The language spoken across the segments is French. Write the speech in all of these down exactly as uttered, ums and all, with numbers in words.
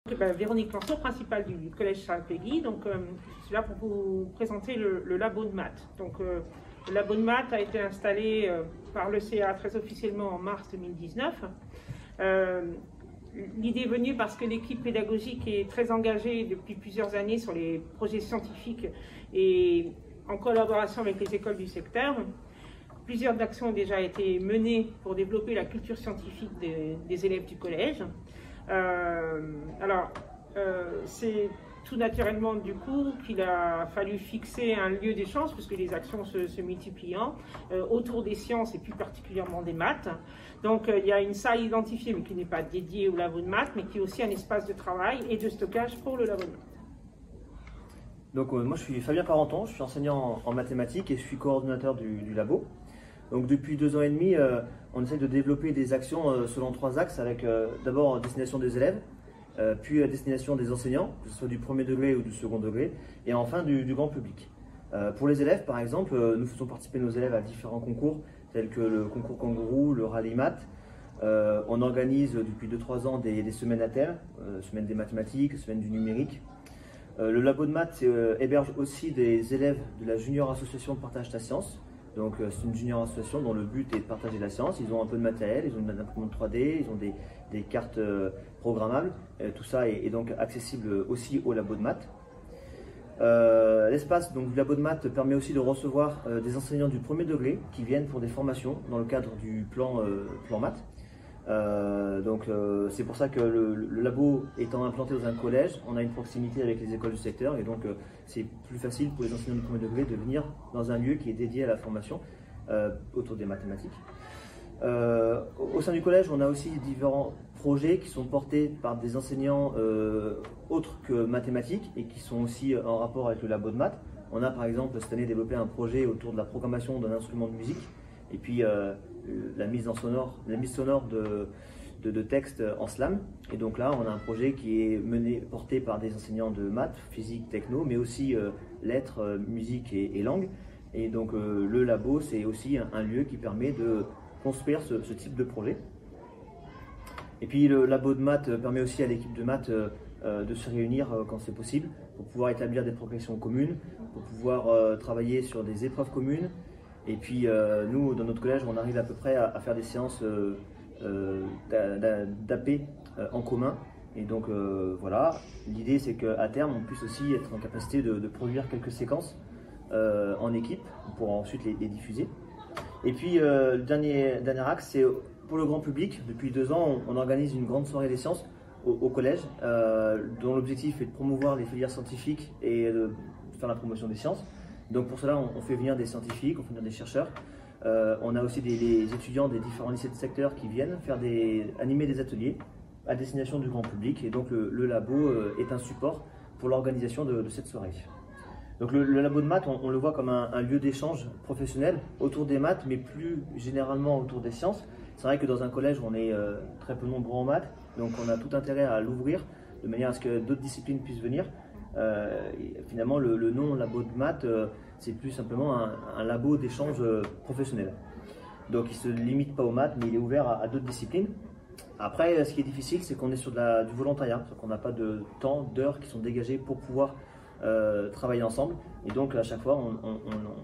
Ben, Véronique Lanceau, principale du collège Charles Péguy. Donc, euh, je suis là pour vous présenter le, le labo de maths. Donc, euh, le labo de maths a été installé euh, par l'E C A très officiellement en mars deux mille dix-neuf. Euh, L'idée est venue parce que l'équipe pédagogique est très engagée depuis plusieurs années sur les projets scientifiques et en collaboration avec les écoles du secteur. Plusieurs actions ont déjà été menées pour développer la culture scientifique des, des élèves du collège. Euh, alors, euh, c'est tout naturellement du coup qu'il a fallu fixer un lieu d'échange, puisque les actions se, se multipliant, euh, autour des sciences et plus particulièrement des maths. Donc euh, il y a une salle identifiée, mais qui n'est pas dédiée au labo de maths, mais qui est aussi un espace de travail et de stockage pour le labo de maths. Donc euh, moi je suis Fabien Parenton, je suis enseignant en, en mathématiques et je suis coordonnateur du, du labo. Donc depuis deux ans et demi, euh, on essaie de développer des actions euh, selon trois axes, avec euh, d'abord à destination des élèves, euh, puis à destination des enseignants, que ce soit du premier degré ou du second degré, et enfin du, du grand public. Euh, pour les élèves, par exemple, euh, nous faisons participer nos élèves à différents concours, tels que le concours Kangourou, le rallye maths. Euh, on organise depuis deux trois ans des, des semaines à thème, euh, semaine des mathématiques, semaine du numérique. Euh, le labo de maths euh, héberge aussi des élèves de la Junior Association de Partage ta Science. Donc c'est une junior association dont le but est de partager la science. Ils ont un peu de matériel, ils ont une imprimante trois D, ils ont des, des cartes euh, programmables. Euh, tout ça est, est donc accessible aussi au labo de maths. Euh, L'espace du labo de maths permet aussi de recevoir euh, des enseignants du premier degré qui viennent pour des formations dans le cadre du plan, euh, plan maths. Euh, donc euh, c'est pour ça que le, le labo étant implanté dans un collège, on a une proximité avec les écoles du secteur et donc euh, c'est plus facile pour les enseignants du premier degré de venir dans un lieu qui est dédié à la formation euh, autour des mathématiques. Euh, au sein du collège, on a aussi différents projets qui sont portés par des enseignants euh, autres que mathématiques et qui sont aussi en rapport avec le labo de maths. On a par exemple cette année développé un projet autour de la programmation d'un instrument de musique et puis euh, la mise en sonore, la mise sonore de, de, de textes en slam. Et donc là, on a un projet qui est mené, porté par des enseignants de maths, physique, techno, mais aussi euh, lettres, euh, musique et, et langue. Et donc euh, le labo, c'est aussi un, un lieu qui permet de construire ce, ce type de projet. Et puis le labo de maths permet aussi à l'équipe de maths euh, euh, de se réunir euh, quand c'est possible, pour pouvoir établir des progressions communes, pour pouvoir euh, travailler sur des épreuves communes. Et puis euh, nous, dans notre collège, on arrive à peu près à, à faire des séances euh, euh, d'A P euh, en commun. Et donc euh, voilà, l'idée c'est qu'à terme, on puisse aussi être en capacité de, de produire quelques séquences euh, en équipe pour ensuite les, les diffuser. Et puis euh, le dernier, dernier axe, c'est pour le grand public. Depuis deux ans, on, on organise une grande soirée des sciences au, au collège, euh, dont l'objectif est de promouvoir les filières scientifiques et de faire la promotion des sciences. Donc pour cela, on, on fait venir des scientifiques, on fait venir des chercheurs. Euh, on a aussi des, des étudiants des différents lycées de secteur qui viennent faire des, animer des ateliers à destination du grand public. Et donc le, le labo euh, est un support pour l'organisation de, de cette soirée. Donc le, le labo de maths, on, on le voit comme un, un lieu d'échange professionnel autour des maths, mais plus généralement autour des sciences. C'est vrai que dans un collège, on est euh, très peu nombreux en maths, donc on a tout intérêt à l'ouvrir de manière à ce que d'autres disciplines puissent venir. Euh, finalement, le, le nom labo de maths, euh, c'est plus simplement un, un labo d'échange euh, professionnel. Donc il ne se limite pas aux maths, mais il est ouvert à, à d'autres disciplines. Après, ce qui est difficile, c'est qu'on est sur de la, du volontariat, qu'on n'a pas de temps, d'heures qui sont dégagées pour pouvoir euh, travailler ensemble. Et donc à chaque fois, on, on,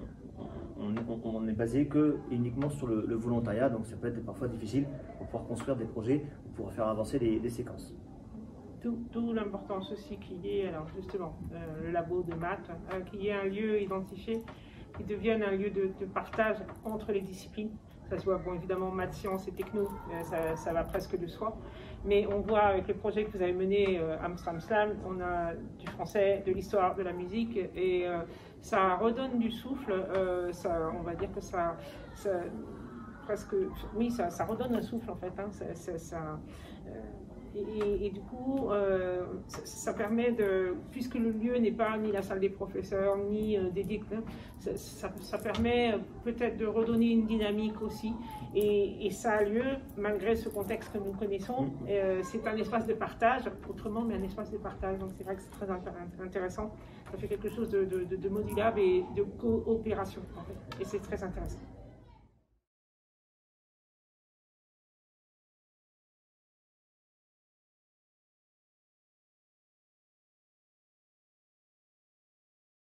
on, on, on est basé que uniquement sur le, le volontariat. Donc ça peut être parfois difficile pour pouvoir construire des projets, pour faire avancer les, les séquences. D'où l'importance aussi qu'il y ait, alors justement, euh, le labo de maths, euh, qu'il y ait un lieu identifié, qui devienne un lieu de, de partage entre les disciplines. Ça se voit, bon, évidemment, maths, sciences et techno, euh, ça, ça va presque de soi. Mais on voit avec le projet que vous avez mené, euh, Amsterdam Slam, on a du français, de l'histoire, de la musique, et euh, ça redonne du souffle. Euh, ça, on va dire que ça, ça presque, oui, ça, ça redonne un souffle en fait. Hein, ça, ça, ça euh, Et, et du coup, euh, ça, ça permet de, puisque le lieu n'est pas ni la salle des professeurs, ni euh, des dictants, ça, ça, ça permet peut-être de redonner une dynamique aussi. Et, et ça a lieu, malgré ce contexte que nous connaissons, euh, c'est un espace de partage, autrement, mais un espace de partage. Donc c'est vrai que c'est très intéressant. Ça fait quelque chose de, de, de modulable et de coopération, en fait. Et c'est très intéressant.